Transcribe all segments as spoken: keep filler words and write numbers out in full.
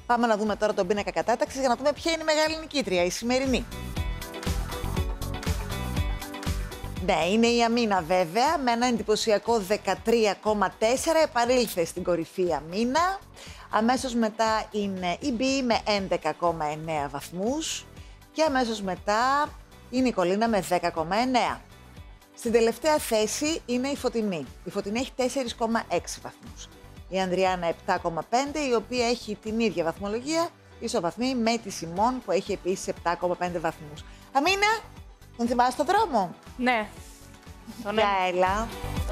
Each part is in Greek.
Πάμε να δούμε τώρα τον πίνακα κατάταξης για να δούμε ποια είναι η μεγάλη νικήτρια, η σημερινή. Ναι, είναι η Αμίνα βέβαια, με ένα εντυπωσιακό δεκατρία κόμμα τέσσερα, επανήλθε στην κορυφή η Αμίνα. Αμέσως μετά είναι η Μπι με έντεκα κόμμα εννέα βαθμούς και αμέσως μετά η Νικολίνα με δέκα κόμμα εννέα. Στην τελευταία θέση είναι η Φωτεινή. Η Φωτεινή έχει τέσσερα κόμμα έξι βαθμούς. Η Ανδριάννα επτά κόμμα πέντε, η οποία έχει την ίδια βαθμολογία, ισοβαθμή με τη Σιμών που έχει επίσης επτά κόμμα πέντε βαθμούς. Αμίνα, τον θυμάσαι τον δρόμο? Ναι. Τον Για έλα.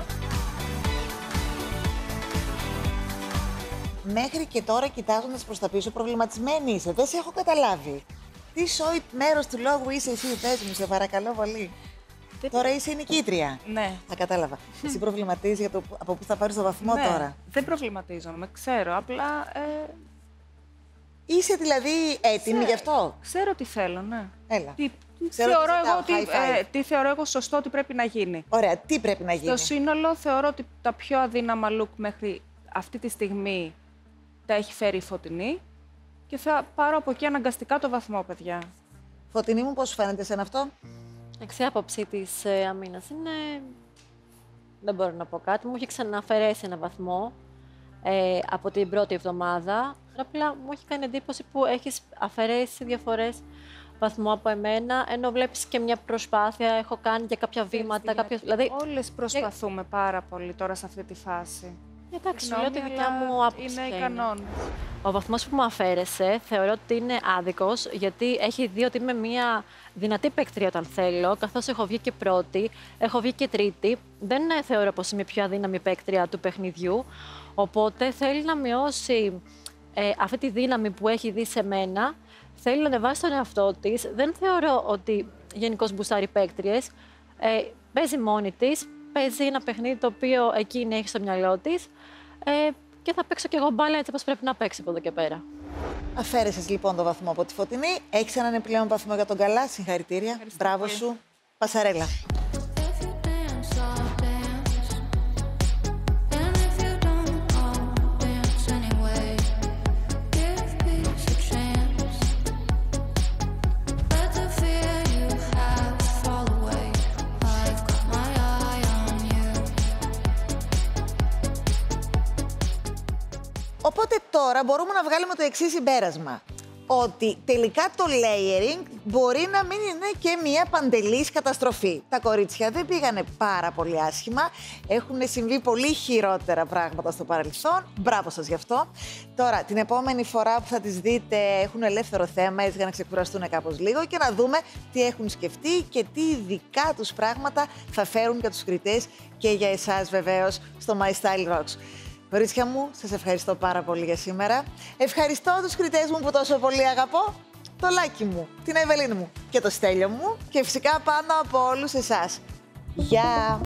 Μέχρι και τώρα, κοιτάζοντας προς τα πίσω, προβληματισμένη είσαι. Δεν σε έχω καταλάβει. Τι σόι μέρος του λόγου είσαι εσύ, πες μου, σε παρακαλώ πολύ. Δεν... Τώρα είσαι η νικήτρια. Ναι. Θα κατάλαβα. Εσύ προβληματίζεις για το από πού θα πάρεις το βαθμό ναι. τώρα? Δεν προβληματίζομαι, ξέρω. Απλά. Ε... Είσαι δηλαδή έτοιμη Ξέ... γι' αυτό? Ξέρω τι θέλω, ναι. Έλα. Τι, Ξέρω θεωρώ τι εγώ ζητάω, ότι, high five. ε, τι θεωρώ εγώ σωστό ότι πρέπει να γίνει. Ωραία, τι πρέπει να γίνει? Στο σύνολο θεωρώ ότι τα πιο αδύναμα look μέχρι αυτή τη στιγμή τα έχει φέρει η Φωτεινή και θα πάρω από εκεί αναγκαστικά το βαθμό, παιδιά. Φωτεινή μου, πώς σου φαίνεται εσένα αυτό? Η άποψη της ε, Αμίνας είναι... Δεν μπορώ να πω κάτι. Μου έχει ξαναφαιρέσει ένα βαθμό ε, από την πρώτη εβδομάδα. Απλά μου έχει κάνει εντύπωση που έχεις αφαιρέσει διαφορές βαθμό από εμένα, ενώ βλέπεις και μια προσπάθεια, έχω κάνει και κάποια βήματα. Κάποιο... Δηλαδή... Όλες προσπαθούμε και... πάρα πολύ τώρα σε αυτή τη φάση. Εντάξει, λέω τη δικιά μου άποψη. Είναι οι κανόνες. Ο βαθμός που μου αφαίρεσε θεωρώ ότι είναι άδικος, γιατί έχει δει ότι είμαι μια δυνατή παίκτρια όταν θέλω, καθώς έχω βγει και πρώτη, έχω βγει και τρίτη. Δεν θεωρώ πως είμαι πιο αδύναμη παίκτρια του παιχνιδιού, οπότε θέλει να μειώσει ε, αυτή τη δύναμη που έχει δει σε μένα, θέλει να ανεβάσει τον εαυτό της. Δεν θεωρώ ότι γενικώς μπουστάρει παίκτριες. Ε, παίζει μόνη της, παίζει ένα παιχνίδι το οποίο εκείνη έχει στο μυαλό της. Ε, και θα παίξω κι εγώ μπάλα έτσι όπως πρέπει να παίξει από εδώ και πέρα. Αφαίρεσες λοιπόν το βαθμό από τη Φωτεινή. Έχεις έναν επιπλέον βαθμό για τον καλά. Συγχαρητήρια. Ευχαριστώ Μπράβο πολύ. σου. Πασαρέλα. Οπότε τώρα μπορούμε να βγάλουμε το εξής συμπέρασμα. Ότι τελικά το layering μπορεί να μην είναι και μια παντελής καταστροφή. Τα κορίτσια δεν πήγανε πάρα πολύ άσχημα. Έχουν συμβεί πολύ χειρότερα πράγματα στο παρελθόν. Μπράβο σας γι' αυτό. Τώρα, την επόμενη φορά που θα τις δείτε έχουν ελεύθερο θέμα, έτσι για να ξεκουραστούν κάπως λίγο και να δούμε τι έχουν σκεφτεί και τι δικά τους πράγματα θα φέρουν για τους κριτές και για εσάς βεβαίως στο My Style Rocks. Κορίτσια μου, σας ευχαριστώ πάρα πολύ για σήμερα. Ευχαριστώ τους κριτές μου που τόσο πολύ αγαπώ, το Λάκη μου, την Ευελίνη μου και το Στέλιο μου και φυσικά πάνω από όλους εσάς. Γεια!